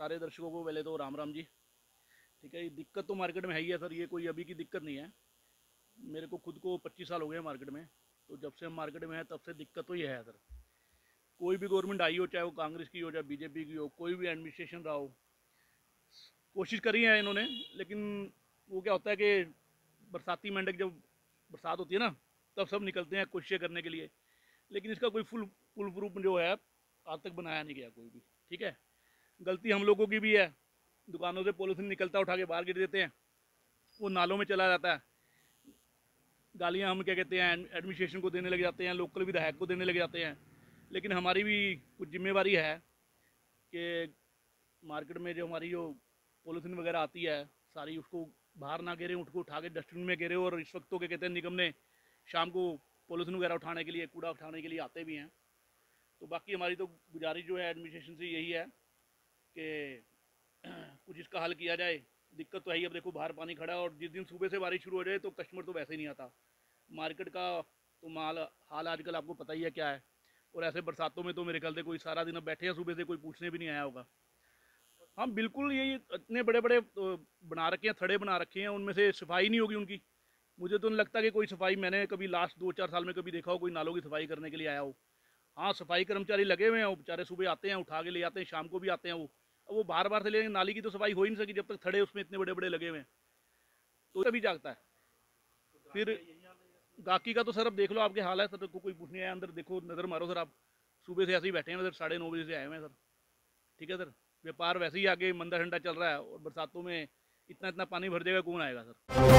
सारे दर्शकों को पहले तो राम राम जी। ठीक है, ये दिक्कत तो मार्केट में है ही है सर, ये कोई अभी की दिक्कत नहीं है। मेरे को खुद को 25 साल हो गए मार्केट में, तो जब से हम मार्केट में हैं तब से दिक्कत तो ये है सर। कोई भी गवर्नमेंट आई हो, चाहे वो कांग्रेस की हो चाहे बीजेपी की हो, कोई भी एडमिनिस्ट्रेशन रहा हो, कोशिश करी है इन्होंने, लेकिन वो क्या होता है कि बरसाती मेंढक जब बरसात होती है ना, तब सब निकलते हैं कोशिशें करने के लिए, लेकिन इसका कोई फुल प्रूफ जो है आज तक बनाया नहीं गया कोई भी। ठीक है, गलती हम लोगों की भी है, दुकानों से पॉलीथीन निकलता उठा के बाहर गिर देते हैं, वो नालों में चला जाता है। गालियाँ हम क्या कहते हैं एडमिनिस्ट्रेशन को देने लग जाते हैं, लोकल विधायक को देने लग जाते हैं। लेकिन हमारी भी कुछ जिम्मेवारी है कि मार्केट में जो हमारी जो पॉलीथीन वगैरह आती है सारी, उसको बाहर ना गिरे, उसको उठा के डस्टबिन में गिरे। और इस वक्त तो क्या कहते हैं निगम ने शाम को पॉलीथीन वगैरह उठाने के लिए, कूड़ा उठाने के लिए आते भी हैं। तो बाकी हमारी तो गुजारिश जो है एडमिनिस्ट्रेशन से यही है कि कुछ इसका हल किया जाए। दिक्कत तो है ही, अब देखो बाहर पानी खड़ा है, और जिस दिन सुबह से बारिश शुरू हो जाए तो कस्टमर तो वैसे ही नहीं आता। मार्केट का तो हाल आजकल आपको पता ही है क्या है। और ऐसे बरसातों में तो मेरे ख्याल से कोई सारा दिन अब बैठे हैं सुबह से, कोई पूछने भी नहीं आया होगा। हाँ बिल्कुल, यही इतने बड़े बड़े बना रखे हैं, थड़े बना रखे हैं, उनमें से सफाई नहीं होगी उनकी। मुझे तो नहीं लगता कि कोई सफाई मैंने कभी लास्ट 2-4 साल में कभी देखा हो कोई नालों की सफाई करने के लिए आया हो। हाँ, सफाई कर्मचारी लगे हुए हैं, वो बेचारे सुबह आते हैं, उठा के ले जाते हैं, शाम को भी आते हैं वो। अब वो बार बार से लेंगे, नाली की तो सफाई हो ही नहीं सकी जब तक थड़े उसमें इतने बड़े बड़े लगे हुए हैं, तो तभी जागता है। फिर गाकी का तो सर अब देख लो आपके हाल है सर, को कोई पूछने आया अंदर, देखो नज़र मारो सर आप, सुबह से ऐसे ही बैठे हैं सर, 9:30 बजे से आए हुए हैं सर। ठीक है सर, व्यापार वैसे ही आगे मंदा ठंडा चल रहा है, और बरसातों में इतना इतना पानी भर जाएगा, कौन आएगा सर।